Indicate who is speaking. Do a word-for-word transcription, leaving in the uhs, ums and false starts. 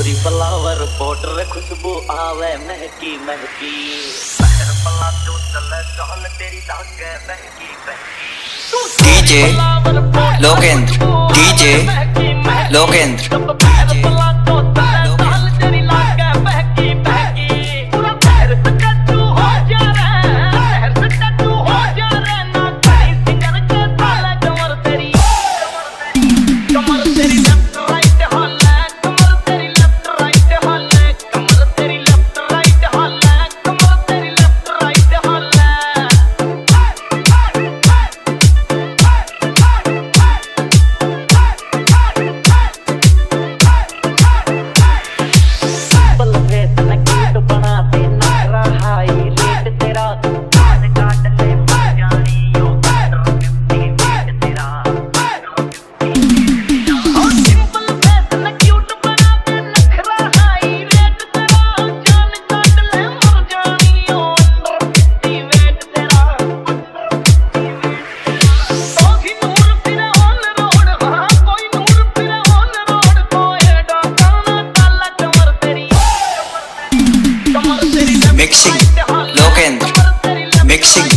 Speaker 1: गोरी flower powder खुशबू आवे महकी महकी शहर पला जो चले चल तेरी धागे महकी महकी
Speaker 2: DJ Lokendra DJ Lokendra mixing Lokendra mixing